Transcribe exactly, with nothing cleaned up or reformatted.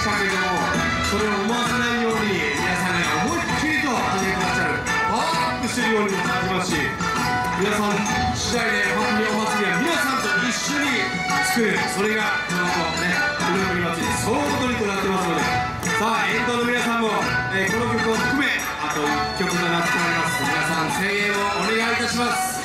したけども、それを思わせないように皆さんが思いっきりと始めてらっしゃる、パワーアップしてるようにも感じますし、皆さん次第で本当にお祭りは皆さんと一緒に作る、それがこのね黒森祭り総踊りとなってますので、さあ沿道の皆さんも、えー、この曲を含めあといっきょくとなっております。皆さん声援をお願いいたします。